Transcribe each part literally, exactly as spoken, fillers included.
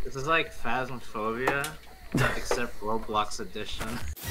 This is like Phasmophobia, except Roblox edition.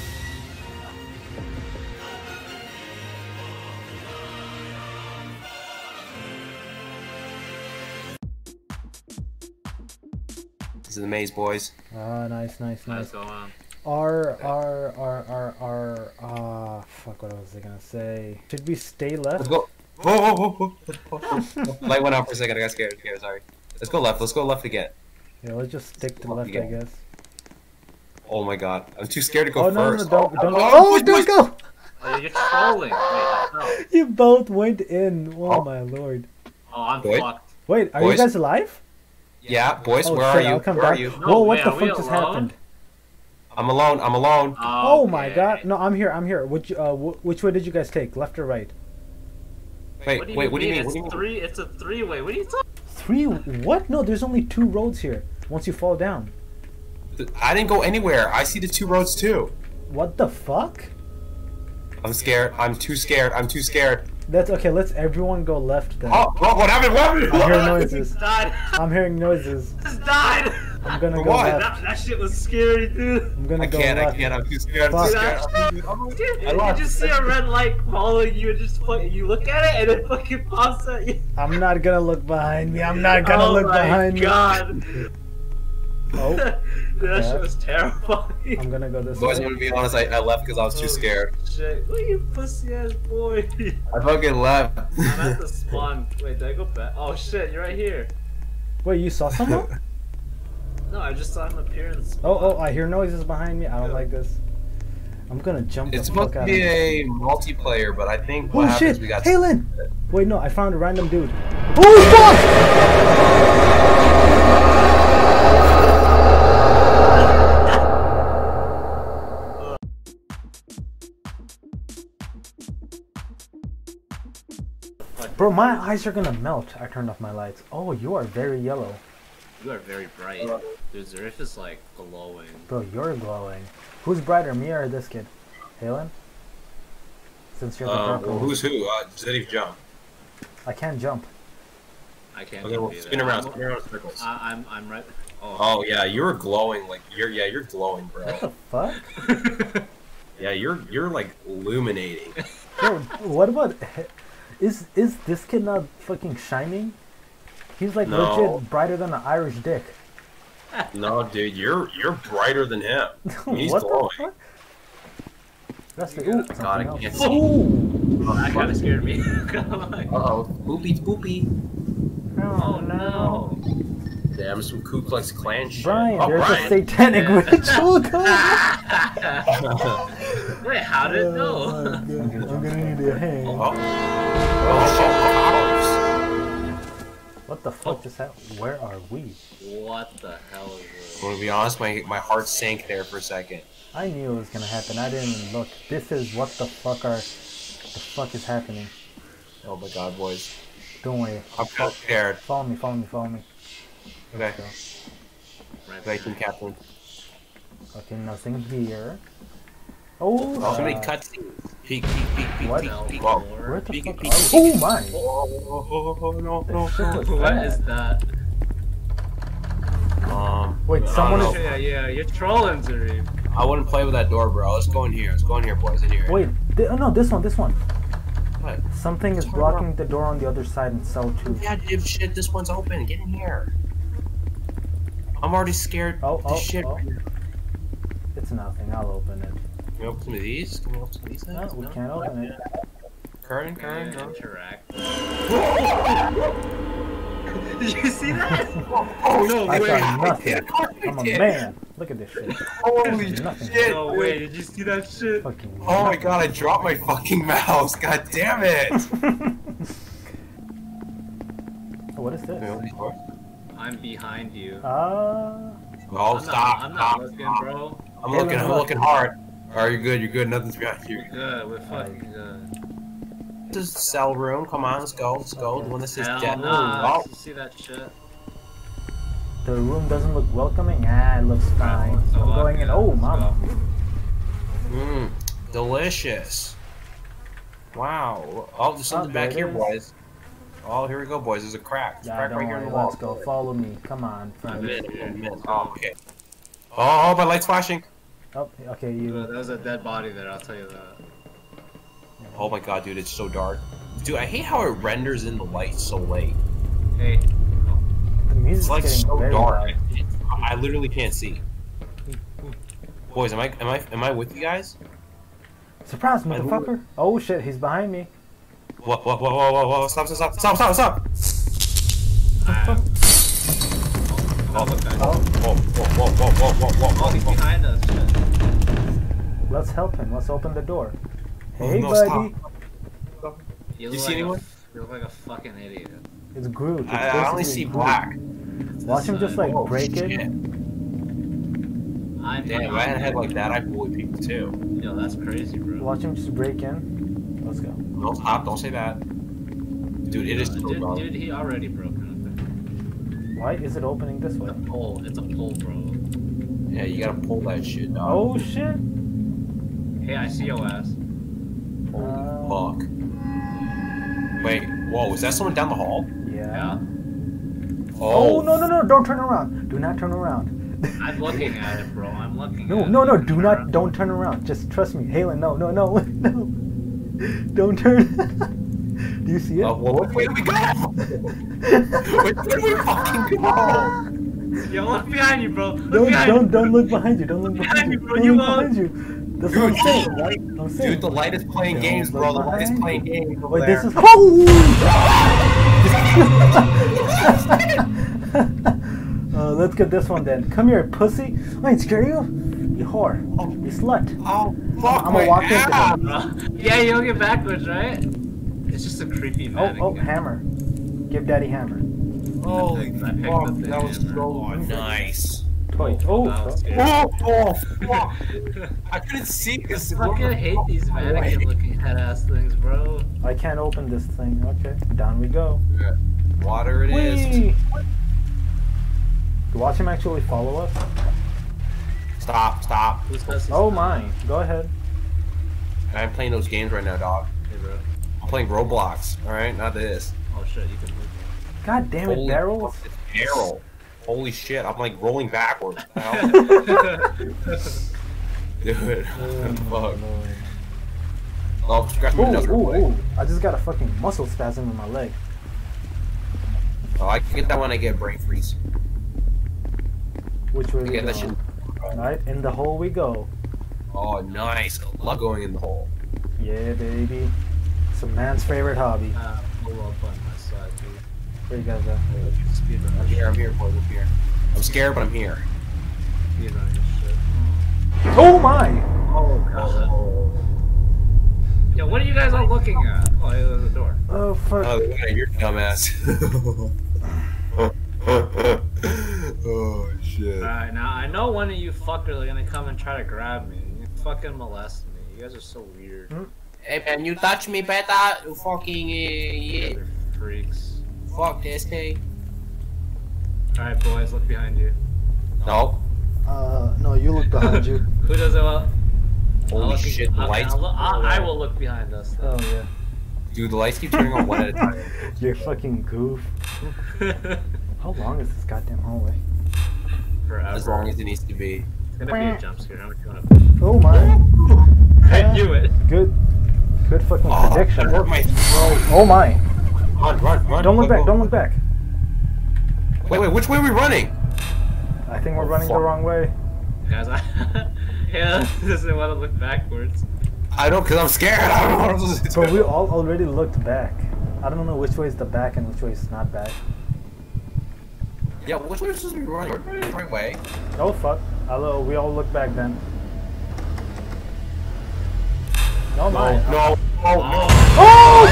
This is the maze, boys. Ah, nice, nice, nice. What's going on? R, R, R, R, R, ah, fuck, what was I gonna say? Should we stay left? Let's go. Oh, oh, oh, oh, oh. Light went out for a second. I got scared. Okay, sorry. Let's go left. Let's go left again. Yeah, let's just stick to Left left, I again. guess. Oh my god. I'm too scared to go Oh, no, no, first. no, don't, oh, don't, oh, oh, boys, don't boys. go! Oh, you're trolling. Wait, no. You both went in. Oh, Oh. my lord. Oh, I'm Boys? fucked. Wait, are Boys? you guys alive? Yeah, boys, Oh, where shit, are you? I'll come Where are back. you? No, Whoa, what wait, the are we fuck just alone? happened? I'm alone. I'm alone. Oh my Okay. god. No, I'm here, I'm here. Which, uh, wh which way did you guys take? Left or right? Wait, What do you wait. mean? What do you mean? It's What do you mean? three. It's a three-way. What are you talking? Three? What? No, there's only two roads here. Once you fall down. I didn't go anywhere. I see the two roads too. What the fuck? I'm scared. I'm too scared. I'm too scared. That's okay. Let's everyone go left then. Oh, oh what happened? What happened? I'm hearing Just noises. died. I'm hearing noises. Just died. I'm gonna go What? left. That, that shit was scary, dude. I'm gonna I go can't. I left. can't. I'm too scared. I'm Fuck. too scared. I'm too Dude, I you lost. just see a red light following you and just fucking, you look at it and it fucking pops at you. I'm not gonna look behind me. I'm not gonna oh look my behind God. me. Oh, Dude, that Yeah. shit was terrifying. I'm gonna go this Boys, way. I'm gonna be honest. I, I left because I was too Oh, scared. Shit. Look at you pussy ass boy. I fucking left. I'm at the spawn. Wait, did I go back? Oh shit, you're right here. Wait, you saw someone? No, I just saw him appear in the spawn. Oh, oh, I hear noises behind me. I don't like this. I'm gonna jump the It's fuck supposed to out be of a multiplayer, but I think what Oh happens shit! we got. Halen! Wait, no, I found a random dude. Oh fuck! Bro, my eyes are gonna melt. I turned off my lights. Oh, you are very yellow. You are very bright. Dude, Zarif is like glowing. Bro, you're glowing. Who's brighter, me or this kid? Halen? Since you're the Uh, purple. well, who's who? Uh, Zeddy jump. I can't jump. I can't Okay, well, do spin that. around, I'm, spin around in circles. I, I'm, I'm right. Oh. Oh yeah, you're glowing like you're yeah you're glowing, What bro. the fuck? Yeah, you're you're like illuminating. Bro, what about... Is is this kid not fucking shining? He's like No. legit brighter than an Irish dick. No, dude, you're you're brighter than him. He's what glowing. the fuck? That's the... Ooh, God, I something can't else. see. Ooh! That kind of scared me. Like, Uh oh, boopy boopy. oh no. Damn, some Ku Klux Klan shit. Brian, oh, there's Brian. a satanic Yeah. witch. Oh god! Wait, how did it Oh, know? my God. I'm gonna need a hand. Oh, oh shit, powers. What the fuck just happened? Where are we? What the hell is this? I'm gonna be honest, my my heart sank there for a second. I knew it was gonna happen. I didn't even look. This is what the fuck are... The fuck is happening? Oh my god, boys. Don't worry. I'm kind of scared. Follow me, follow me, follow me. Okay, Let's go. Right thank you, Captain. Okay, nothing here. Oh, Oh, so many uh, cutscenes. Peek, peek, peek, peek, What? peek, peek. Whoa. where the Peek, fuck peek, are peek. Oh my! Oh, oh, oh, no, no, That shit was no. What bad. is that? Um, Wait, I someone don't is... know. Yeah, yeah, you're trolling, Zarif. I wouldn't play with that door, bro. Let's go in here. Let's go in here, boys. In here. Wait, th oh no, this one, this one. What? Something is Turn blocking the door on the other side in cell two. Yeah, dude, shit. This one's open. Get in here. I'm already scared. Oh, to oh, shit. oh. It's nothing, I'll open it. Can we open some of these? Can we open some of these No, things? we can't open it. Current, current, no. Interact. Did you see that? Oh, no I way. got nothing. I I'm a did. man. Look at this shit. Holy Nothing. shit. No way, did you see that shit? Fucking Oh my god, I dropped my fucking mouse. God damn it. What is this? I'm behind you. Uh, Oh, I'm stop. Not, I'm stop, not looking, stop. bro. I'm looking, I'm looking hard. Alright, you're good, you're good. Nothing's behind you. We're good, we're fucking good. This is cell room. Come on, let's go, let's go. The one that says Hell death. nah. Oh, You see that shit? the room doesn't look welcoming. Ah, it looks fine. So I'm going in. Oh, let's mama. go. mmm, delicious. Wow. Oh, there's something Oh, back there here, it is. boys. Oh, here we go, boys. There's a crack. There's a Yeah, crack don't right here in worry. the wall. Let's go. Follow me. Come on, I'm friend. in, I'm in. Oh, okay. Oh, oh, my light's flashing. Oh, okay, Uh, you. there was a dead body there, I'll tell you that. Oh my god, dude, it's so dark. Dude, I hate how it renders in the light so late. Hey. Oh. The music's It's like getting so very dark. loud. It's, I literally can't see. Boys, am I am I am I with you guys? Surprise, motherfucker! Oh shit, he's behind me. Whoa, whoa, whoa, whoa, whoa, whoa! Stop, stop, stop, stop, stop, stop! Oh, look, guys. Whoa, whoa, whoa, whoa, whoa, whoa, whoa! Oh, he's behind us. Shit. Let's help him. Let's open the door. Oh, Hey, no, buddy. stop. You, You look see like anyone? A, you look like a fucking idiot. It's Groot. It's I, I only basically see Groot. black. Watch him just like Oh, break shit. it. I'm Damn, if I had a head like that, I'd bully people too. Yo, that's crazy, bro. Watch him just break in. Let's go. Don't stop, don't say that. Dude, it is so Dude, dark. dude, he already broke it. Why is it opening this way? Pole, it's a pole, bro. Yeah, you gotta pull that shit, dog. Oh shit! Hey, I see your ass. Holy Uh, fuck. Wait, whoa, is that someone down the hall? Yeah. Yeah? Oh no no no! Don't turn around. Do not turn around. I'm looking at it, bro. I'm looking No at no it. no! Do not don't turn around. Just trust me, Halen. No no no no! Don't turn. Do you see it? Oh, well, which way do we go? Which way do we fucking go? Yo, look behind you, bro. Look Don't behind don't you. don't look behind you. Don't look Behind behind you, you. bro, Don't you look won't. behind you. That's what I'm saying. I'm saying. Dude, the light is playing Don't games, bro. The look light is behind playing you. games over Wait, there. this is. uh, let's get this one then. Come here, pussy. I ain't scare you. You whore. You slut. Oh, fuck I'm my gonna walk into ass. them. Yeah, you don't get backwards, right? It's just a creepy Oh, mannequin. oh, hammer. Give daddy hammer. Holy I picked up fuck, the that was hammer. so nice. Toy. Oh, that was scary. Oh, oh, fuck. I couldn't see because I fucking hate these mannequin-looking head-ass things, bro. I can't open this thing. Okay, down we go. Water it is. Whee! Watch him actually follow us. Stop, stop. Who's supposed to Oh stop? my, go ahead. I'm playing those games right now, dog. Hey, bro. I'm playing Roblox, alright? Not this. Oh shit, you can move. God damn it, Holy barrels. fuck, it's barrel. Holy shit, I'm like rolling backwards. What the hell? Dude, fuck. Oh, scratch my Ooh, nuts real ooh, quick. ooh. I just got a fucking muscle spasm in my leg. Oh, I can get that when I get brain freeze. Which way I we get that go? shit. Right, in the hole we go. Oh, nice. I love going in the hole. Yeah, baby. It's a man's favorite hobby. Uh, pull up on my side, dude. Where you guys at? Speed I'm run. here, I'm here, boys, I'm here. I'm scared, but I'm here. Speed run this shit. Oh my! Oh god. Oh, Yo, what are you guys all looking at? Oh, yeah, there's a door. Oh fuck. oh look at your dumbass. Oh, shit. Alright, now I know one of you fuckers are gonna come and try to grab me. You fucking molest me. You guys are so weird. Hmm? Hey, man, you touch me better, you fucking, uh, yeah. You're freaks. Fuck this, hey. Alright, boys, look behind you. No. Uh, no, you look behind you. Who does it well? I'll Holy look- shit, the okay, lights. I'll look- I'll- I will look behind us. Oh yeah. Dude, the lights keep turning on one at a time. You're fucking goof. How long is this goddamn hallway? Forever. As long as it needs to be. It's gonna be a jump scare. How much you wanna Oh my. I knew it. Good. Good fucking Oh, prediction. that hurt my throat. Oh my. Run, run, run. Don't look go, back, go. don't look back. Wait, wait, which way are we running? I think we're Oh, running the fuck. wrong way. Guys, I yeah, doesn't want to look backwards. I don't, cause I'm scared. I don't know what I'm supposed to do. But we all already looked back. I don't know which way is the back and which way is not back. Yeah, which way are we supposed to be running? We're running the right way. Oh fuck. Hello, we all look back then. Oh my. No, no, oh, no. Oh,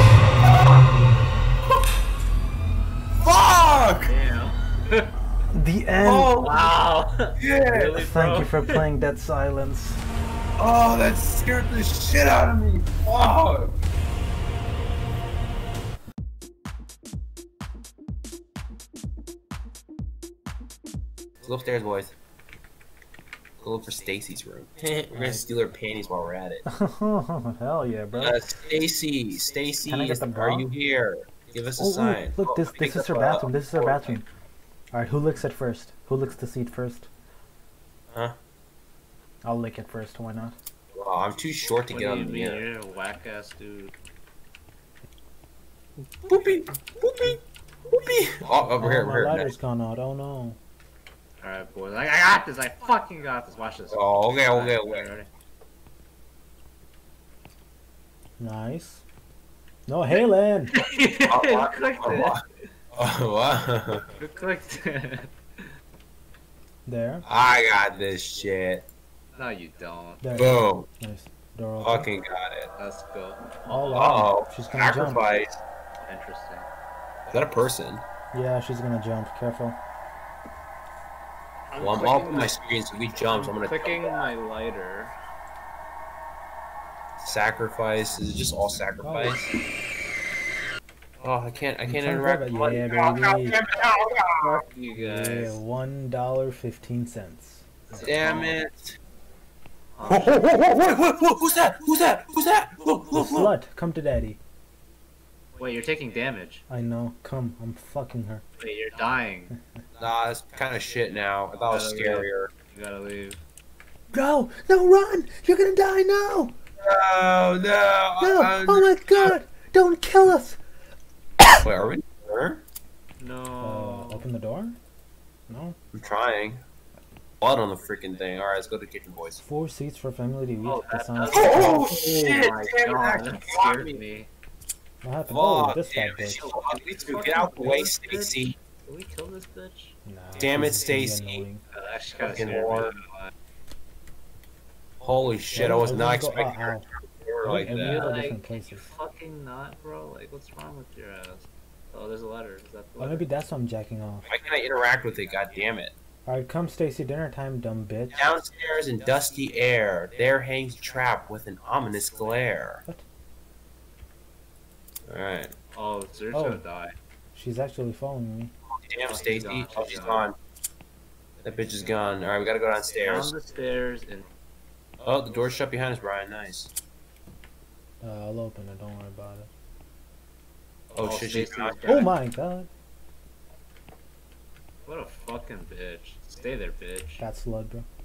Fuck! Damn. bitch! The end. Oh, Wow. yeah. Really, Thank bro? you for playing Dead Silence. Oh, that scared the shit out of me. Fuck. Let's go upstairs, boys. Go look for Stacy's room. We're gonna steal her panties while we're at it. Hell yeah, bro. Uh, Stacy, Stacy, Can I get the are bra? you here? Give us a Oh, ooh, sign. look, Oh, this pick this is up her a- bathroom. This is her a- bathroom. All right, who licks it first? Who licks the seat first? Huh? I'll lick it first. Why not? Oh, I'm too short to What get do on you the mean? mirror. You're a whack ass dude. Whoopee! Whoopee! Whoopee! Oh, over Oh, here, my over here. lighter's Nice. gone out. Oh no. Alright, boys. I, I got this. I fucking got this. Watch this. Oh, okay, okay, Alright, okay. ready? Nice. No, Halen. Oh, You what? clicked Oh, it. what? Oh, what? You clicked it. There. I got this shit. No, you don't. There. Boom. Nice. Door open. Fucking got it. Let's go. Oh, Uh wow. oh. She's gonna jump. Sacrifice. Interesting. Is that a person? Yeah, she's gonna jump. Careful. I'm Well, I'm clicking off my screen, so if he jumps, I'm gonna clicking jump. my lighter. Sacrifice. Is it just all sacrifice? Oh, I can't. I I'm can't trying to interact. grab it. with Yeah, it. Oh, God baby. damn it. Oh, God. Fuck you Yeah, guys. one dollar fifteen cents. Damn it. Oh, Whoa, whoa, whoa, whoa, whoa, whoa, who's that? Who's that? Who's that? Whoa, The whoa, whoa. slut, come to daddy. Wait, you're taking damage. I know. Come, I'm fucking her. Wait, you're dying. Nah, it's kind of shit now. I thought it was Uh, scarier. You gotta leave. No, no, run! You're gonna die now! No, no. No! I- Oh my god! Don't kill us! Wait, are we sure? No. Uh, open the door? No. I'm trying. Blood on the freaking thing. Alright, let's go to kitchen, boys. Four seats for family to eat. Oh, That that sounds. does- Oh, shit! Oh my Damn it, god, actually that got scared me. me. What happened? Oh, Fuck, this damn fat it. bitch. She's ugly too. Get out the way, Stacy. Did we kill this bitch? Nah, Damn it, she's pretty Stacy. annoying. Uh, that actually kinda Fucking scared me. Lord. Holy shit, I was not Everyone's go- expecting oh, her ow. to go like Every that. other Like, different places. fucking not, bro. Like, what's wrong with your ass? Oh, there's a letter. Is that the Oh, letter? maybe that's why I'm jacking off. Why can't I interact with it? God damn it. Alright, come, Stacy. Dinner time, dumb bitch. Downstairs in dusty air, there hangs a trap with an ominous glare. What? Alright. Oh, Zer's Oh. gonna die. She's actually following me. Damn, Stacy. gone, Oh, she's she's gone. gone. That bitch is gone. Alright, we gotta go downstairs. Down the stairs and Oh, the door's shut behind us, Brian. Nice. Uh, I'll open it. Don't worry about it. Oh, shit, she's Stacy's gone. dead. Oh my god. What a fucking bitch. Stay there, bitch. That slut, bro.